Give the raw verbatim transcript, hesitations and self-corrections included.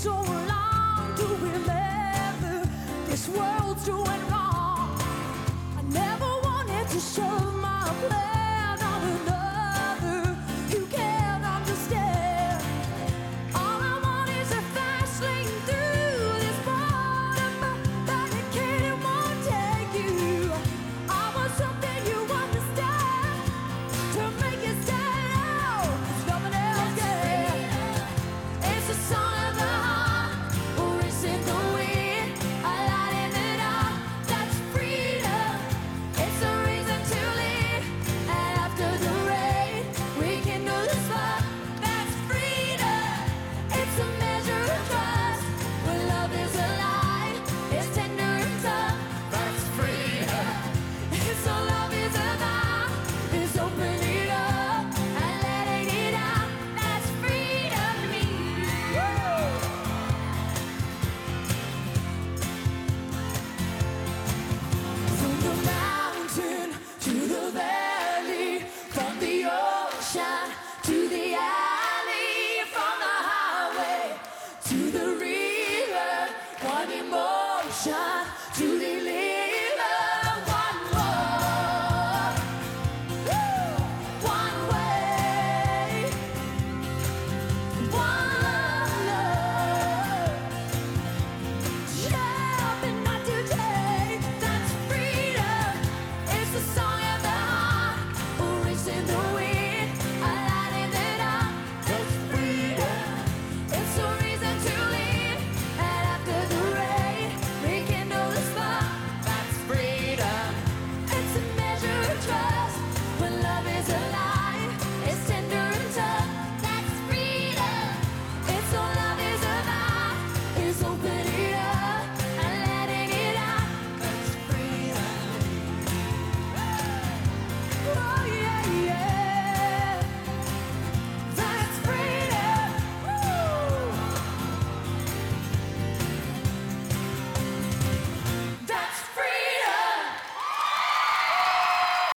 so long to remember this world's doing wrong. I never wanted to shove my plan on another. You can't understand. All I want is a fast lane through this bottom, but it can't and won't take you. I want something you understand to make it stand out. There's nothing else can. It's a song of the heart, racing the wind, a light in the dark. That's freedom. It's a reason to live, and after the rain, rekindle the spark. That's freedom. It's a measure of trust. When love is alive, it's tender and tough. That's freedom. It's all love is about. It's opening it up and letting it out. That's freedom to me. From the mountain to the valley, from the ocean to the alley, from the highway to the river, one emotion to deliver, one more, one way, one love. Yeah, but not today. That's freedom. It's the song of the heart, racing the wind, a light in the dark. That's freedom. It's a reason to live, and after the rain, rekindle the spark. That's freedom. It's a measure of trust. When love is alive, it's tender and tough. That's freedom. It's all love is about. It's opening